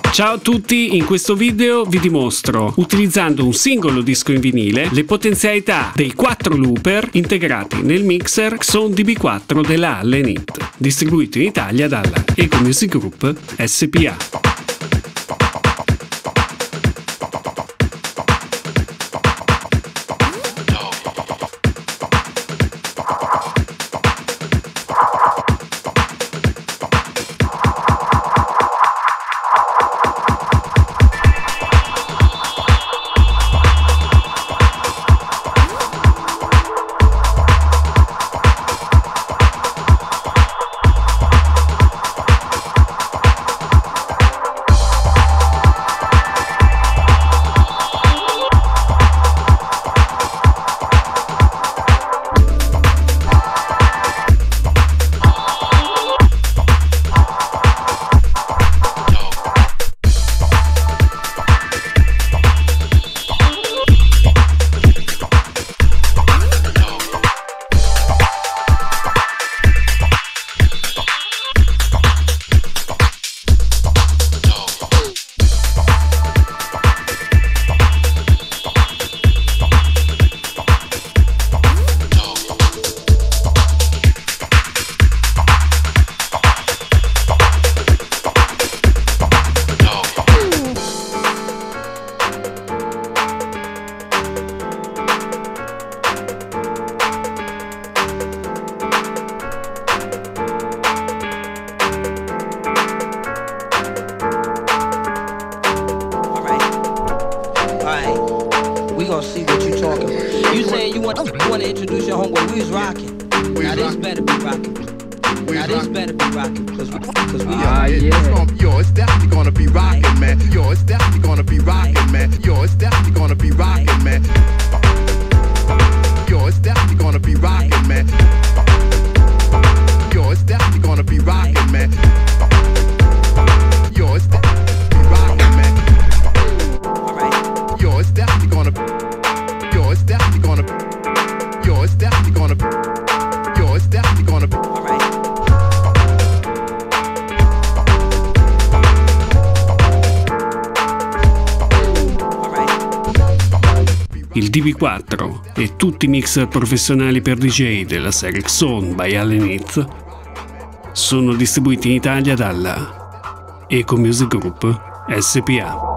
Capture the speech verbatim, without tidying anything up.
Ciao a tutti, in questo video vi dimostro, utilizzando un singolo disco in vinile, le potenzialità dei quattro looper integrati nel mixer Xon D B quattro della Allen Heath, distribuito in Italia dalla Eco Music Group S P A. We gonna see what you talking about. You saying you want, you want to introduce your homeboy? We was rocking. Now this better be rocking. Now this better be rocking. Cause we, cause we ah, yeah. It's gonna, yo, it's definitely gonna be rocking, man. Yo, it's definitely gonna be rocking, man. Yo, it's definitely gonna be rocking, man. Yo, it's definitely gonna be rocking, man. Yo, it's definitely gonna be rocking, man. Yo, it's definitely rocking, man. Yo, it's definitely gonna be. Yo, it's definitely gonna be. Yo, it's definitely gonna be. Yo, it's definitely gonna be. Alright. Il D B quattro e tutti i mixer professionali per D J della serie Xon by Allen Heath sono distribuiti in Italia dalla Eco Music Group S P A.